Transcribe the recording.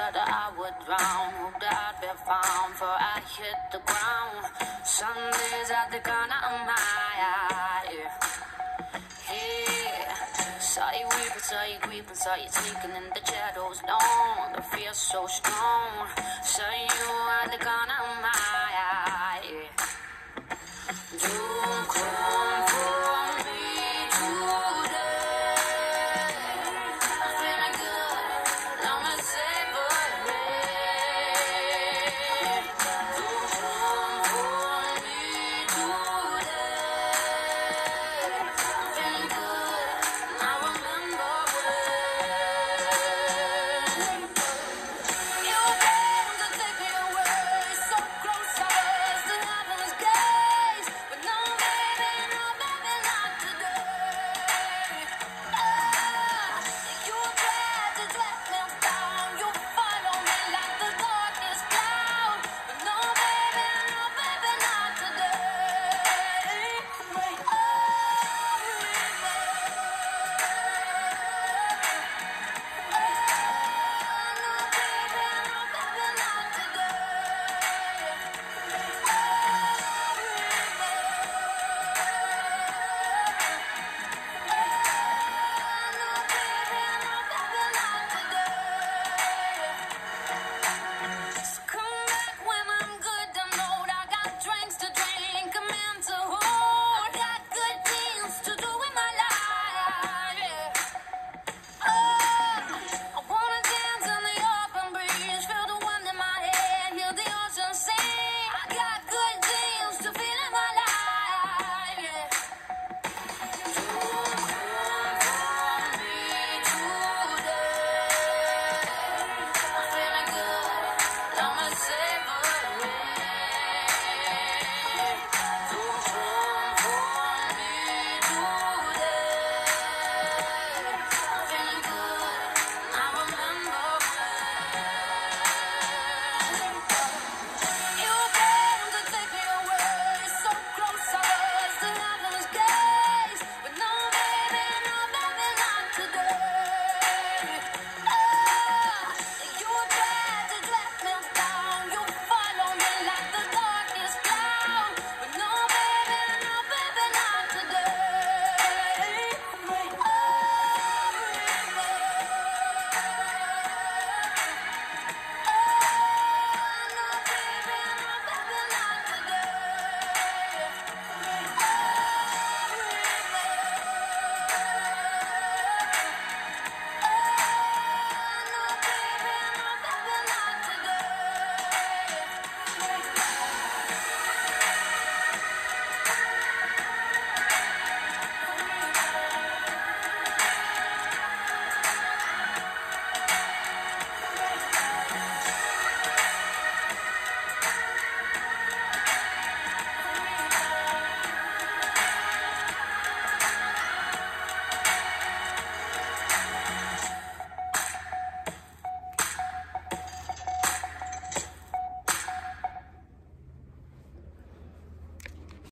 that I would drown. Hoped I'd be found, for I'd hit the ground. Some days I think I'm high. Yeah. Saw you weeping, saw you creeping, saw you sneaking in the shadows long. The fear so strong. Saw you at the corner of my eye. Too cold.